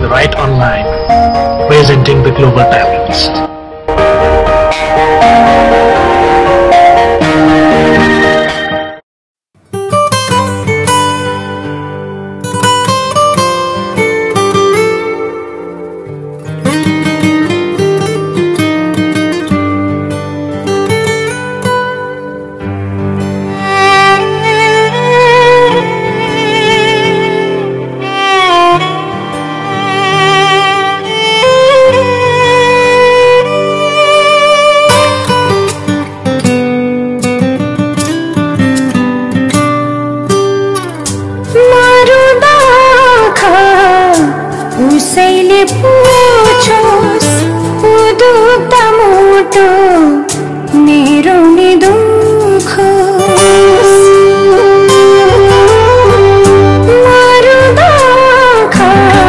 the right online, presenting the global talents. उसैले पूछोस् उदुक्ता मुटो मेरो नि दुखोस् मरुदा खा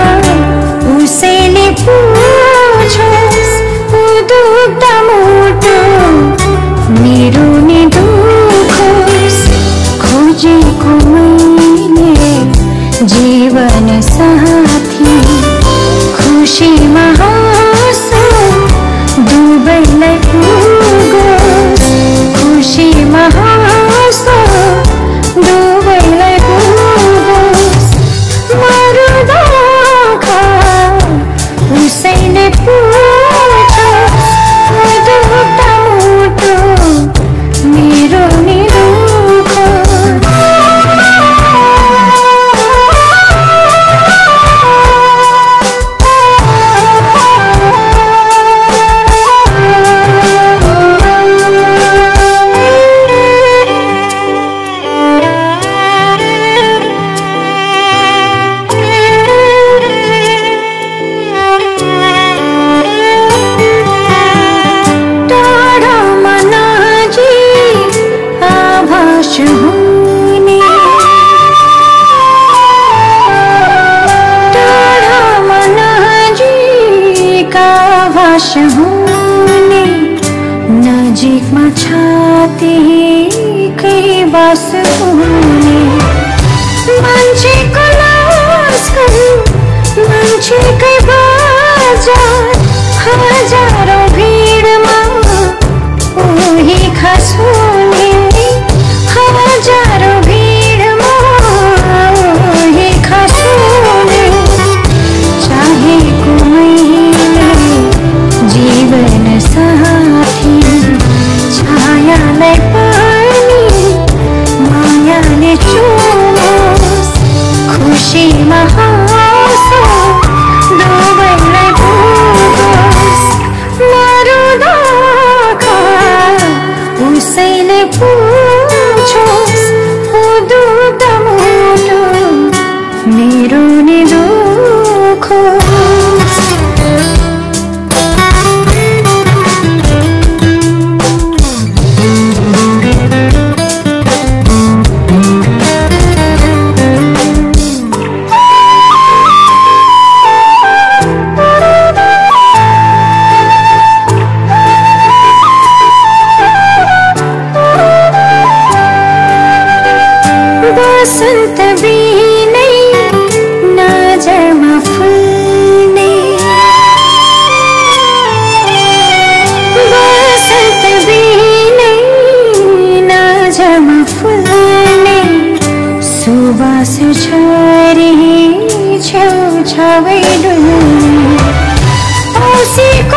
उसैले पूछोस् उदुक्ता मुटो मेरो नि दुखोस् खोजेको मैले जीवन साथी खुशीमा हाँसो दुवैलाई पुगोस् खुशीमा हाँसो दुवैलाई पुगोस् मरुदा खा उसैले पुछोस् उदुक्ता मुटो मेरो नि हुने नजिकमा छातीकै बास हुने मान्छेको लासको मान्छेकै बजार हजारौं भिडमा उही खास हुने हजारौं भिडमा उही खास हुने चाहेको जीवन साथी छायालाई पनि मायाले चुमोस् खुशीमा हाँसो दुवैलाई पुगोस् मरुदा खा उसैले पुछोस् उदुक्ता मुटो मेरो नि दुखोस् बसन्त बिनै नजरमा फुल्ने बसन्त बिनै नजरमा फुल्ने सुबास छरी छेउछावै डुल्ने औँसीको